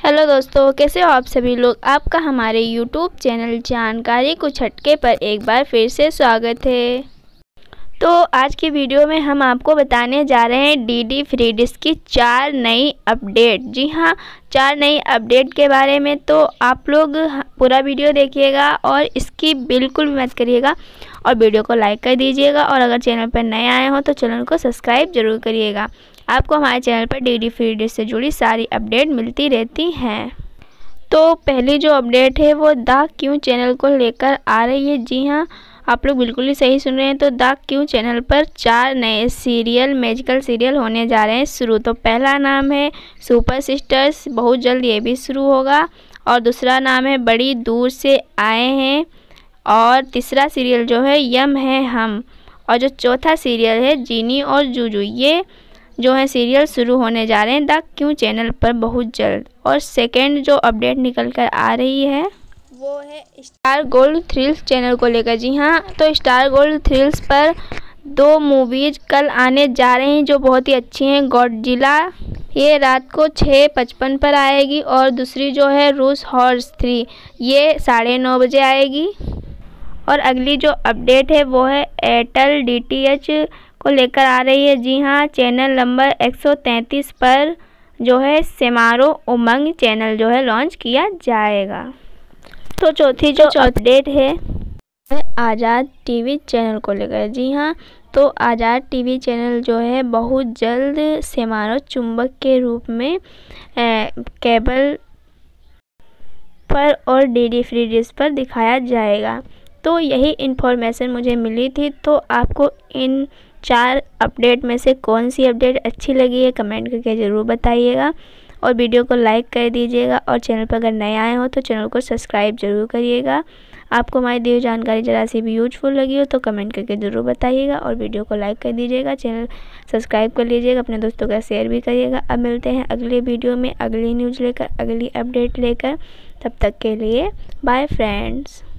Hello दोस्तों, कैसे हो आप सभी लोग। आपका हमारे यूट्यूब चैनल जानकारी कुछ हटके पर एक बार फिर से स्वागत है। तो आज की वीडियो में हम आपको बताने जा रहे हैं डीडी फ्री डिश की 4 नई अपडेट। जी हाँ, 4 नई अपडेट के बारे में। तो आप लोग पूरा वीडियो देखिएगा और इसकी बिल्कुल भी मत करिएगा और वीडियो को लाइक कर दीजिएगा। और अगर चैनल पर नए आए हो तो चैनल को सब्सक्राइब जरूर करिएगा। आपको हमारे चैनल पर डीडी फ्री डिश से जुड़ी सारी अपडेट मिलती रहती हैं। तो पहली जो अपडेट है वो द क्यों चैनल को लेकर आ रही है। जी हाँ, आप लोग बिल्कुल ही सही सुन रहे हैं। तो द क्यों चैनल पर 4 नए सीरियल, मैजिकल सीरियल होने जा रहे हैं शुरू। तो पहला नाम है सुपर सिस्टर्स, बहुत जल्द ये भी शुरू होगा। और दूसरा नाम है बड़ी दूर से आए हैं। और तीसरा सीरियल जो है यम है हम। और जो चौथा सीरियल है जीनी और जूजू, ये जो है सीरियल शुरू होने जा रहे हैं द क्यों चैनल पर बहुत जल्द। और सेकंड जो अपडेट निकल कर आ रही है वो है स्टार गोल्ड थ्रिल्स चैनल को लेकर। जी हाँ, तो स्टार गोल्ड थ्रिल्स पर 2 मूवीज कल आने जा रही हैं जो बहुत ही अच्छी हैं। गॉडजिला ये रात को 6:55 पर आएगी। और दूसरी जो है रूस हॉर्स 3, ये 9:30 बजे आएगी। और अगली जो अपडेट है वो है एयरटेल डीटीएच को लेकर आ रही है। जी हाँ, चैनल नंबर 133 पर जो है सेमारो उमंग चैनल जो है लॉन्च किया जाएगा। तो चौथी जो अपडेट है आज़ाद टीवी चैनल को लेकर। जी हाँ, तो आज़ाद टीवी चैनल जो है बहुत जल्द सेमारो चुंबक के रूप में केबल पर और डीडी फ्री डिश पर दिखाया जाएगा। तो यही इन्फॉर्मेशन मुझे मिली थी। तो आपको इन 4 अपडेट में से कौन सी अपडेट अच्छी लगी है कमेंट करके ज़रूर बताइएगा। और वीडियो को लाइक कर दीजिएगा। और चैनल पर अगर नए आए हो तो चैनल को सब्सक्राइब जरूर करिएगा। आपको हमारी दी हुई जानकारी ज़रा सी भी यूजफुल लगी हो तो कमेंट करके ज़रूर बताइएगा। और वीडियो को लाइक कर दीजिएगा, चैनल सब्सक्राइब कर लीजिएगा, अपने दोस्तों का शेयर भी करिएगा। अब मिलते हैं अगले वीडियो में अगली न्यूज़ लेकर, अगली अपडेट लेकर। तब तक के लिए बाय फ्रेंड्स।